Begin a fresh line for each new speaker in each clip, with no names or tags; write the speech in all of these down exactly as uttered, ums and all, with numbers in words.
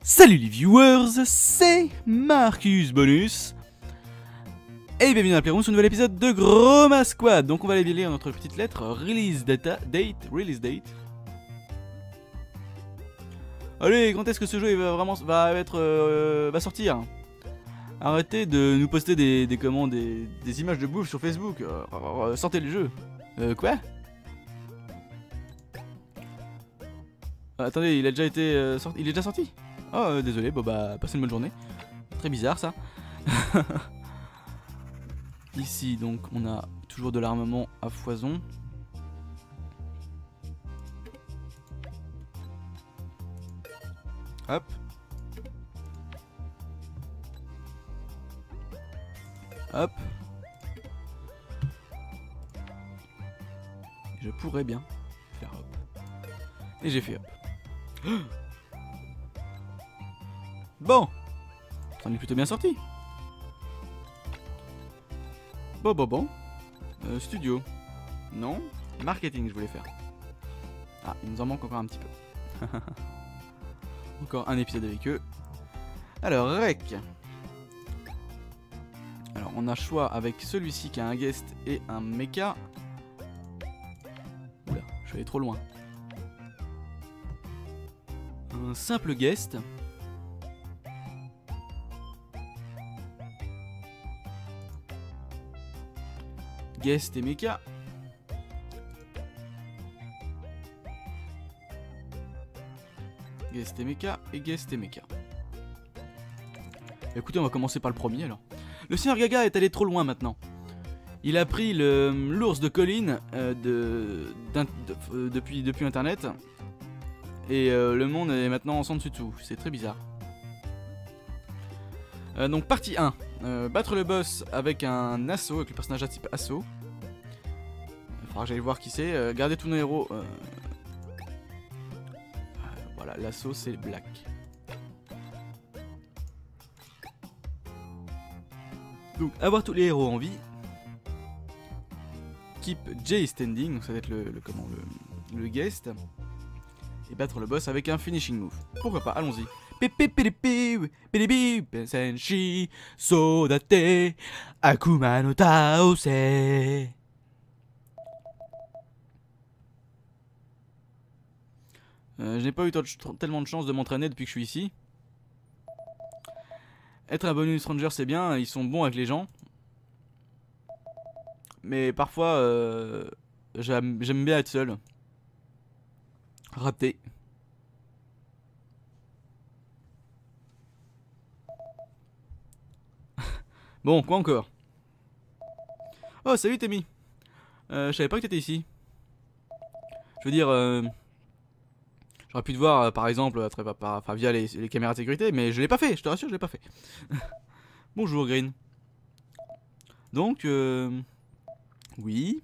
Salut les viewers, c'est Marcus Bonus et bienvenue dans la Playroom sur un nouvel épisode de Groma Squad. Donc on va aller lire notre petite lettre, release data, date, release date. Allez, quand est-ce que ce jeu il va vraiment va être euh, va sortir? Arrêtez de nous poster des, des commandes, des, des images de bouffe sur Facebook. Euh, euh, sortez le jeu. Euh, quoi? euh, Attendez, il a déjà été euh, sorti. Il est déjà sorti? Oh, euh, désolé, bon bah, passez une bonne journée. Très bizarre ça. Ici, donc, on a toujours de l'armement à foison. Hop. Hop. Je pourrais bien faire hop. Et j'ai fait hop. Bon, ça en est plutôt bien sorti. Bon, bon, bon. Euh, studio. Non. Marketing, je voulais faire. Ah, il nous en manque encore un petit peu. Encore un épisode avec eux. Alors, rec. Alors, on a choix avec celui-ci qui a un guest et un mecha. Oula, je suis allé trop loin. Un simple guest. Guest et mecha. Guest et mecha et guest et mecha. Écoutez, on va commencer par le premier alors. Le Seigneur Gaga est allé trop loin maintenant. Il a pris le l'ours de Colline euh, de, de, euh, depuis, depuis internet. Et euh, le monde est maintenant en dessus dessous. C'est très bizarre. Euh, donc partie un. Euh, battre le boss avec un assaut, avec le personnage à type assaut. Il faudra que j'aille voir qui c'est. Euh, garder tous nos héros. Euh... Euh, voilà, l'assaut c'est Black. Donc avoir tous les héros en vie. Keep Jay standing, donc ça va être le, le comment le, le guest. Et battre le boss avec un finishing move. Pourquoi pas, allons-y. Senshi Sodate Akuma no Taose. Euh, je n'ai pas eu tellement de chance de m'entraîner depuis que je suis ici. Être un bonus ranger c'est bien, ils sont bons avec les gens. Mais parfois euh, j'aime bien être seul. Raté. Bon, quoi encore? Oh, salut Temi. Euh, je savais pas que t'étais ici. Je veux dire, euh, j'aurais pu te voir, euh, par exemple, à travers, par, enfin, via les, les caméras de sécurité, mais je l'ai pas fait, je te rassure, je l'ai pas fait. Bonjour Green. Donc, euh, oui.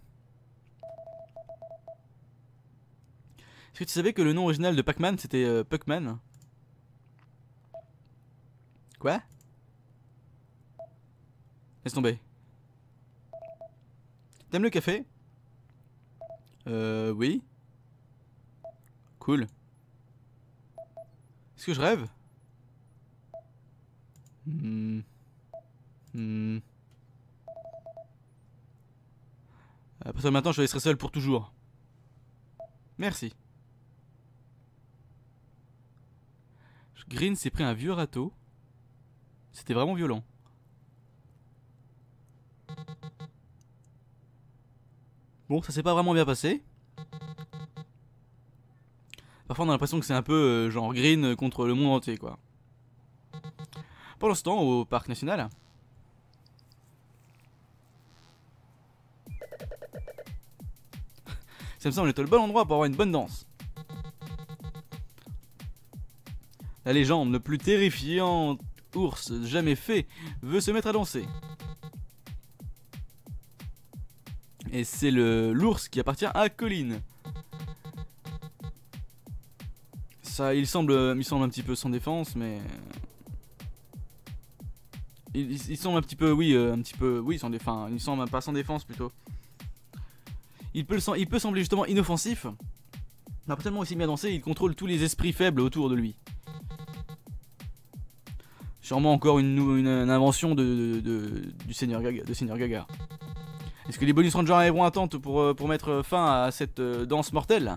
Est-ce que tu savais que le nom original de Pac-Man, c'était euh, Puckman? Quoi? Laisse tomber. T'aimes le café? Euh, oui. Cool. Est-ce que je rêve? Hmm. Hmm. À partir de maintenant, je laisserai seul pour toujours. Merci. Green s'est pris un vieux râteau. C'était vraiment violent. Bon, ça s'est pas vraiment bien passé. Parfois on a l'impression que c'est un peu euh, genre Green contre le monde entier quoi. Pour l'instant au parc national. Ça me semble être le bon endroit pour avoir une bonne danse. La légende le plus terrifiant ours jamais fait veut se mettre à danser. Et c'est le l'ours qui appartient à Colline. Ça, il semble, il semble un petit peu sans défense, mais il, il, il semble un petit peu, oui, euh, un petit peu, oui, sans défense. Il semble pas sans défense plutôt. Il peut, il peut sembler justement inoffensif. Mais après tellement aussi bien dansé, il contrôle tous les esprits faibles autour de lui. Sûrement encore une, une, une invention de, de, de, du Seigneur Gaga, de Seigneur Gaga. Est-ce que les bonus rangers arriveront à temps pour, pour mettre fin à cette euh, danse mortelle?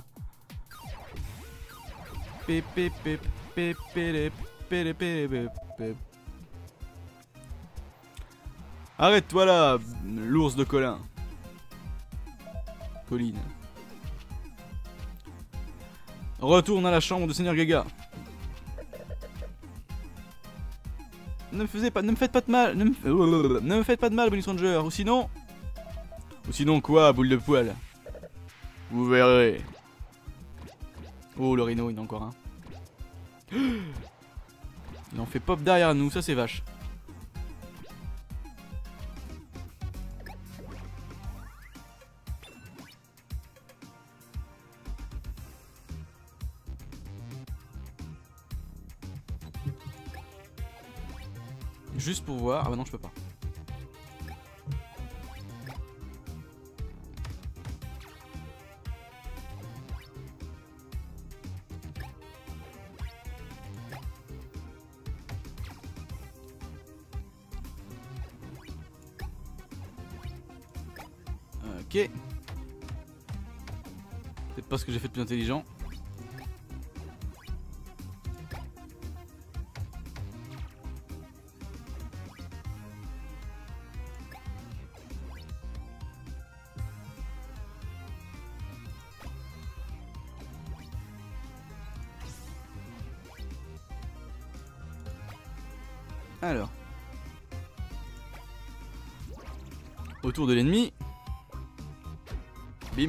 Arrête-toi là, l'ours de Colin. Colline. Retourne à la chambre de Seigneur Gaga. Ne me faisez pas, ne me faites pas de mal, ne me, ne me faites pas de mal, bonus ranger, ou sinon, ou sinon quoi, boule de poil. Vous verrez. Oh, le rhino, il en a encore un. Il en fait pop derrière nous, ça c'est vache. Juste pour voir. Ah bah non, je peux pas. Ok. Peut-être pas ce que j'ai fait de plus intelligent. Alors. Autour de l'ennemi. Bim.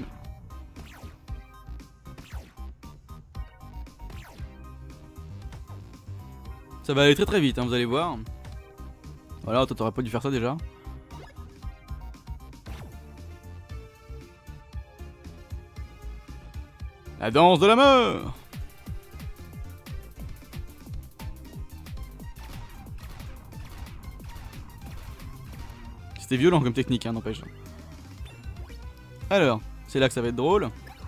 Ça va aller très très vite, hein, vous allez voir. Voilà, toi t'aurais pas dû faire ça déjà. La danse de la mort. C'était violent comme technique, hein, n'empêche. Alors, c'est là que ça va être drôle.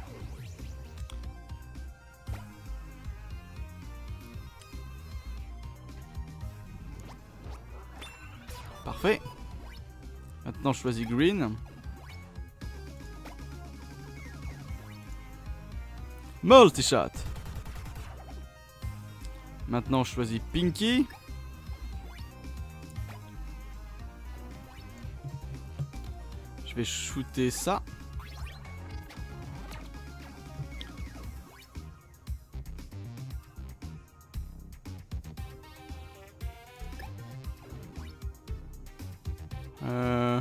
Parfait. Maintenant, je choisis green. Multi-shot. Maintenant, je choisis pinky. Je vais shooter ça. Euh...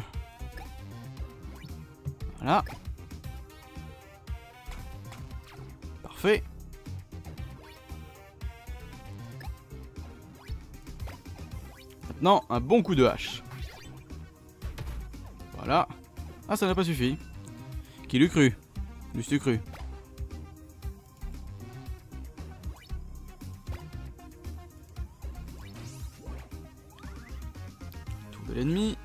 Voilà. Parfait. Maintenant, un bon coup de hache. Voilà. Ah, ça n'a pas suffi. Qui l'eût cru? L'eût cru? Tout de l'ennemi.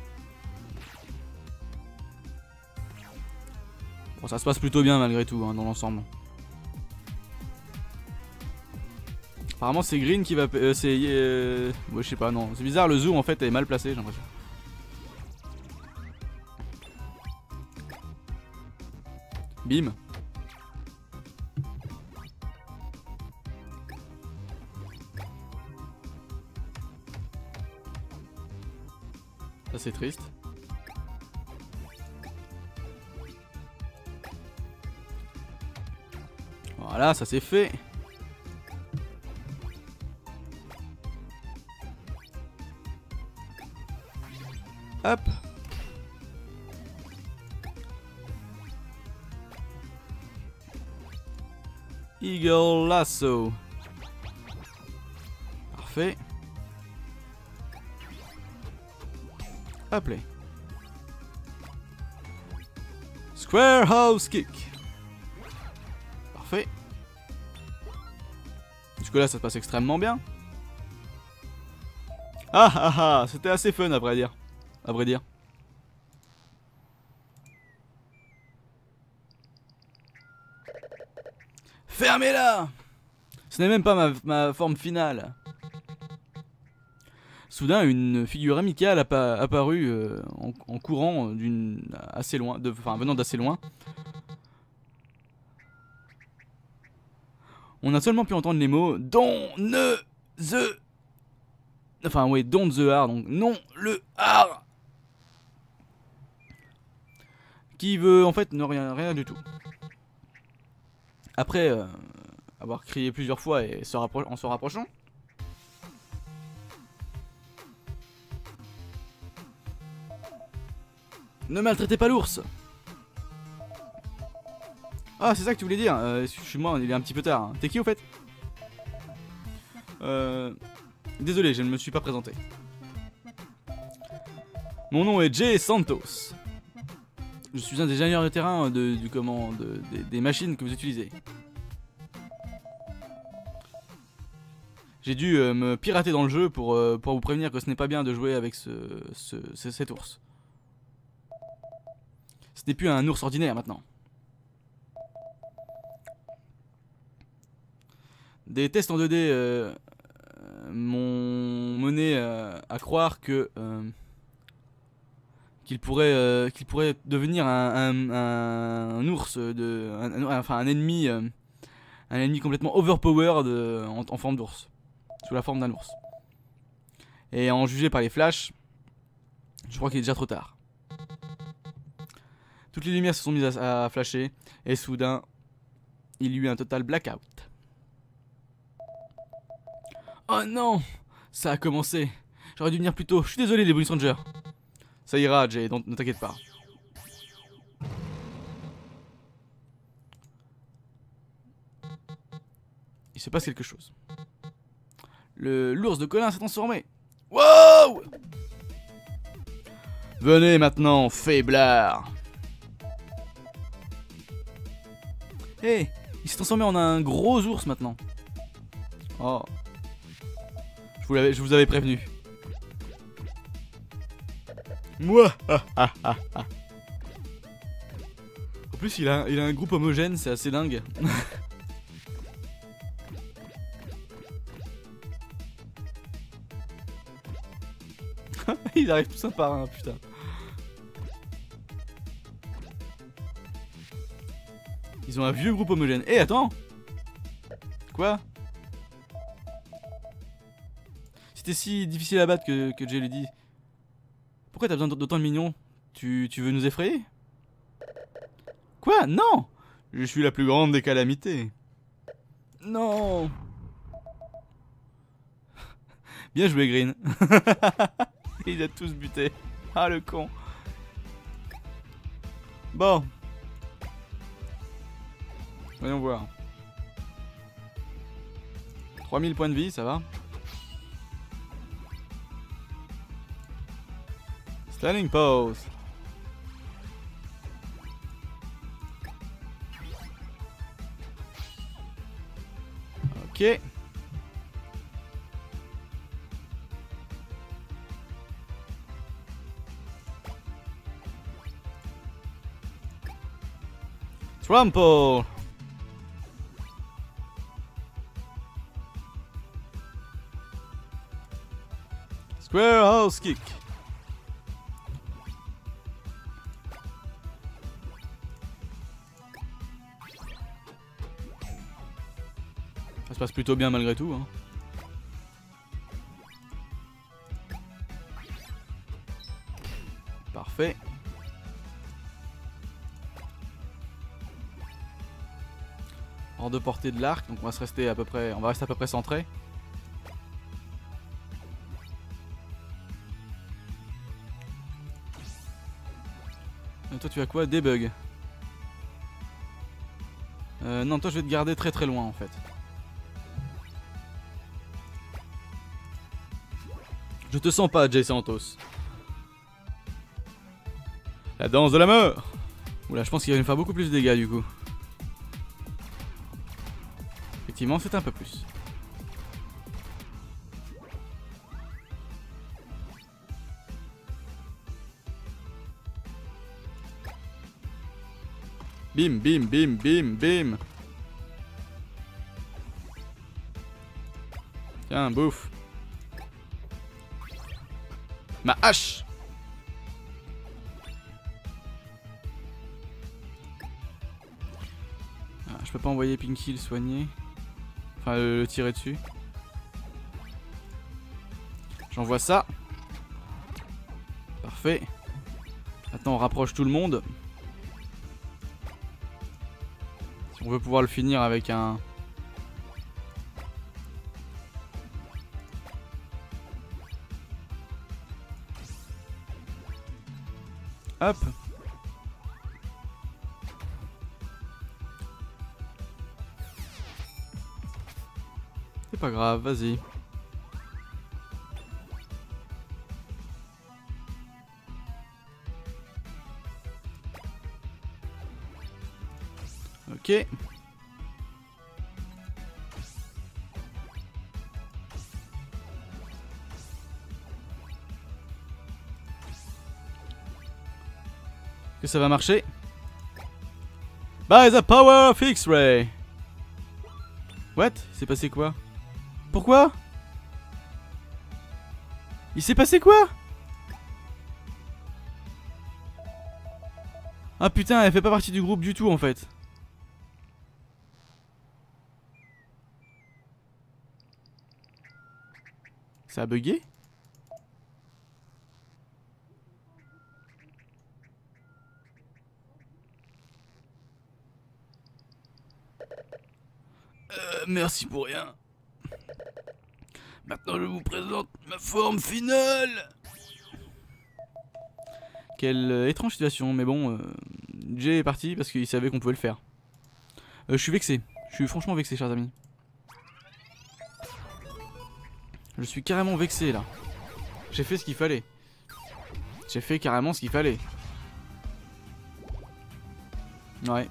Bon, ça se passe plutôt bien malgré tout, hein, dans l'ensemble. Apparemment c'est Green qui va... Euh, c'est... Euh... Ouais, je sais pas, non. C'est bizarre, le zoom en fait est mal placé, j'ai l'impression. Bim. Ça c'est triste. Voilà, ça c'est fait. Hop. Eagle Lasso. Parfait. Hop là. Square House Kick. Parfait. Jusque là ça se passe extrêmement bien. Ah ah ah, c'était assez fun à vrai dire. À vrai dire. Fermez-la. Ce n'est même pas ma, ma forme finale. Soudain, une figure amicale appa apparut euh, en, en courant d'une assez loin, de, enfin venant d'assez loin. On a seulement pu entendre les mots Don ne the, enfin oui, don't the har, donc non le har, qui veut en fait ne rien, rien du tout. Après euh, avoir crié plusieurs fois et se en se rapprochant. Ne maltraitez pas l'ours. Ah, c'est ça que tu voulais dire. Euh, Excuse-moi, il est un petit peu tard. Hein. T'es qui au fait? Euh... Désolé, je ne me suis pas présenté. Mon nom est Jay Santos. Je suis un des ingénieurs de terrain de, du comment, de, de, des machines que vous utilisez. J'ai dû euh, me pirater dans le jeu pour, euh, pour vous prévenir que ce n'est pas bien de jouer avec ce, ce, ce, cet ours. Ce n'est plus un ours ordinaire maintenant. Des tests en deux D euh, m'ont mené euh, à croire que euh, qu'il pourrait euh, qu'il pourrait devenir un, un, un, un ours de un, un, enfin un ennemi euh, un ennemi complètement overpowered euh, en, en forme d'ours, sous la forme d'un ours. Et en juger par les flashs, je crois qu'il est déjà trop tard. Toutes les lumières se sont mises à, à flasher et soudain il y eut un total blackout. Oh non, ça a commencé. J'aurais dû venir plus tôt. Je suis désolé les Bonus Rangers. Ça ira, Jay, donc ne t'inquiète pas. Il se passe quelque chose. Le l'ours de Colin s'est transformé. Wow! Venez maintenant, faiblard. Hé, hey, il s'est transformé en un gros ours maintenant. Oh. Je vous, l'avais, je vous avais prévenu. Moi. En plus, il a, il a un groupe homogène, c'est assez dingue. Ils arrivent tous un par un, putain. Ils ont un vieux groupe homogène. Eh, hey, attends. Quoi? C'était si difficile à battre que, que Jay lui dit. Pourquoi t'as besoin d'autant de mignons? tu, tu veux nous effrayer? Quoi? Non! Je suis la plus grande des calamités. Non! Bien joué, Green. Il a tous buté. Ah, le con. Bon. Voyons voir. trois mille points de vie, ça va. Standing pose. Ok. Trample. Square house kick. Ça se passe plutôt bien malgré tout. Hein. Parfait. Hors de portée de l'arc, donc on va se rester à peu près, on va rester à peu près centré. Et toi tu as quoi? Des bugs. Euh, non, toi je vais te garder très très loin en fait. Je te sens pas, Jay Santos. La danse de la mort. Oula, je pense qu'il va me faire beaucoup plus de dégâts du coup. Effectivement, c'est un peu plus. Bim, bim, bim, bim, bim. Tiens, bouffe. Ma hache. Ah, je peux pas envoyer Pinky le soigner. Enfin, le, le tirer dessus. J'envoie ça. Parfait. Maintenant, on rapproche tout le monde. Si on veut pouvoir le finir avec un... Hop. C'est pas grave, vas-y. Ok. Que ça va marcher? By the power of X-Ray. What? Il s'est passé quoi? Pourquoi? Il s'est passé quoi? Ah putain, elle fait pas partie du groupe du tout en fait. Ça a bugué? Euh, merci pour rien. Maintenant je vous présente ma forme finale. Quelle euh, étrange situation, mais bon, euh, Jay est parti parce qu'il savait qu'on pouvait le faire. Euh, je suis vexé, je suis franchement vexé, chers amis. Je suis carrément vexé là. J'ai fait ce qu'il fallait. J'ai fait carrément ce qu'il fallait. Ouais.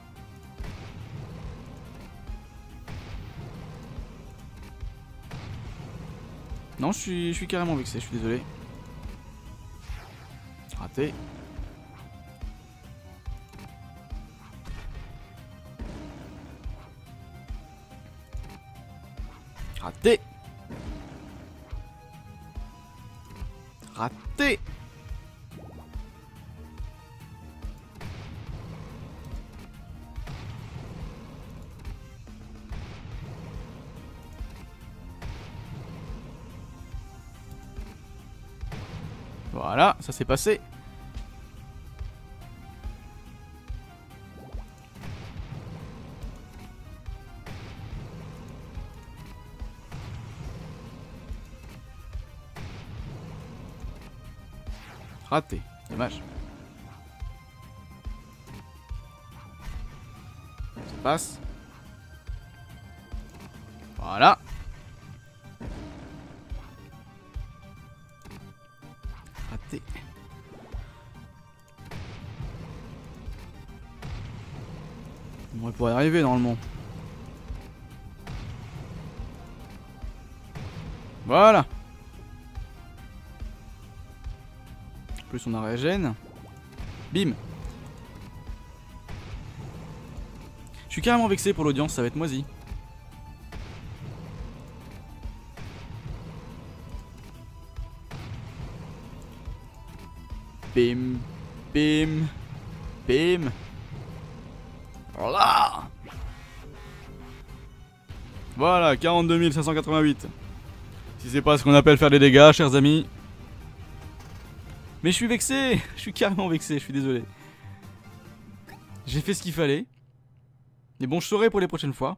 Non, je suis, je suis carrément vexé, je suis désolé. Raté. Raté. Raté. Voilà, ça s'est passé. Raté, dommage. Ça passe. Voilà. Raté. On pourrait y arriver normalement. Voilà. Plus on a régène. Bim. Je suis carrément vexé pour l'audience, ça va être moisi. Bim. Bim. Bim. Voilà. Voilà, quarante-deux mille cinq cent quatre-vingt-huit. Si c'est pas ce qu'on appelle faire des dégâts, chers amis. Mais je suis vexé. Je suis carrément vexé, je suis désolé. J'ai fait ce qu'il fallait. Mais bon, je saurai pour les prochaines fois.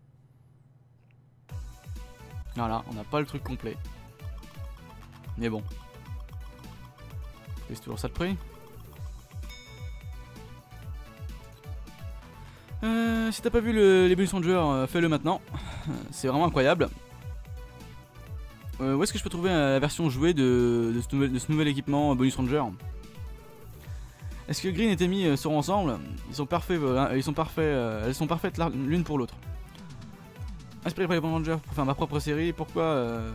Voilà, on n'a pas le truc complet. Mais bon. C'est toujours ça de prix. Euh, si t'as pas vu le, l'évolution de joueur, euh, fais-le maintenant. Euh, C'est vraiment incroyable. Euh, où est-ce que je peux trouver euh, la version jouée de, de, ce nouvel, de ce nouvel équipement euh, Bonus Ranger? Est-ce que Green et Tammy euh, seront ensemble? Ils sont parfaits, euh, ils sont parfaits, euh, elles sont parfaites l'une pour l'autre. Inspiré par les Bonus Rangers pour faire ma propre série, pourquoi euh...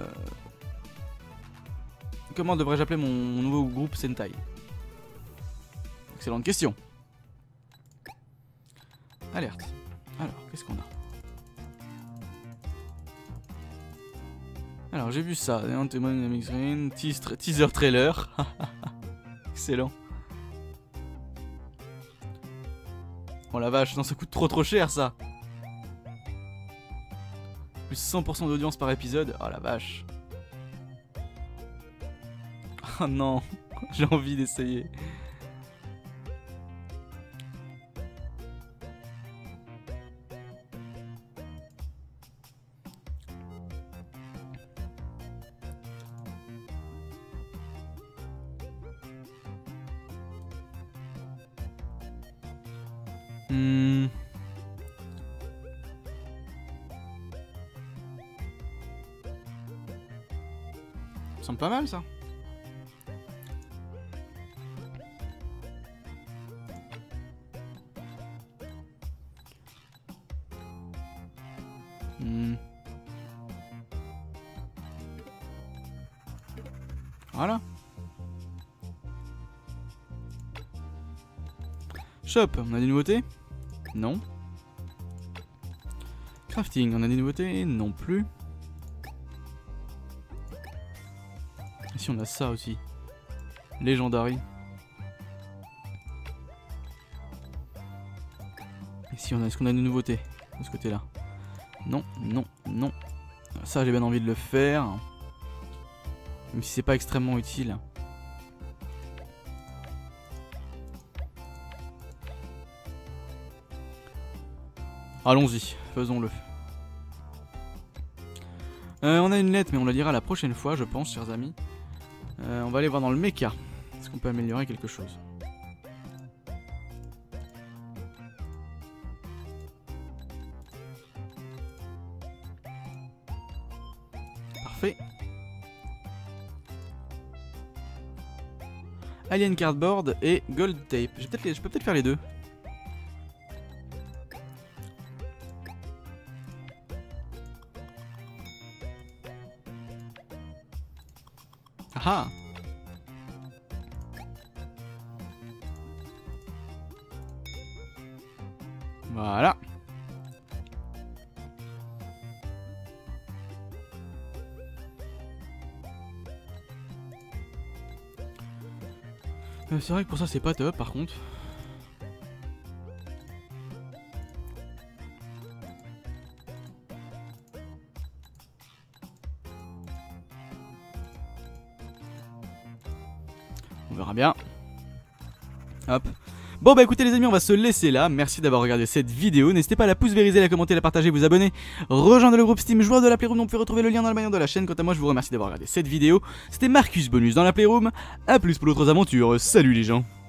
Comment devrais-je appeler mon, mon nouveau groupe Sentai? Excellente question. Alerte. Alors, qu'est-ce qu'on a? Alors j'ai vu ça, teaser trailer. Excellent. Oh la vache, non ça coûte trop trop cher ça. Plus cent pour cent d'audience par épisode, oh la vache. Oh non, j'ai envie d'essayer. Hmm. Ça semble pas mal ça. Hmm. Voilà. Shop, on a des nouveautés? Non. Crafting, on a des nouveautés? Non plus. Ici on a ça aussi. Legendary. Ici on a, est-ce qu'on a des nouveautés de ce côté là? Non, non, non. Ça j'ai bien envie de le faire. Même si c'est pas extrêmement utile. Allons-y, faisons-le. Euh, on a une lettre, mais on la lira la prochaine fois, je pense, chers amis. Euh, on va aller voir dans le mecha. Est-ce qu'on peut améliorer quelque chose? Parfait. Alien Cardboard et Gold Tape. Je, peut les... je peux peut-être faire les deux. Ah. Voilà. Euh, c'est vrai que pour ça c'est pas top par contre. On verra bien. Hop. Bon bah écoutez les amis, on va se laisser là. Merci d'avoir regardé cette vidéo. N'hésitez pas à la pouce vériser, la commenter, la partager, vous abonner, rejoindre le groupe Steam Joueurs de la Playroom. Donc vous pouvez retrouver le lien dans la bannière de la chaîne. Quant à moi, je vous remercie d'avoir regardé cette vidéo. C'était Marcus Bonus dans la Playroom. A plus pour d'autres aventures. Salut les gens.